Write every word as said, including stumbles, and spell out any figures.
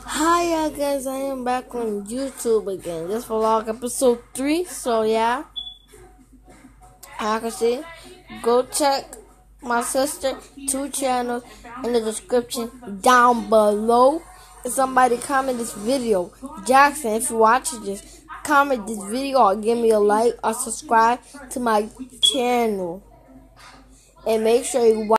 Hi, yeah, guys. I am back on YouTube again. This vlog episode three. So yeah, I can see. Go check my sister two channels in the description down below. And somebody comment this video. Jackson, if you're watching this, comment this video or give me a like or subscribe to my channel. And make sure you watch.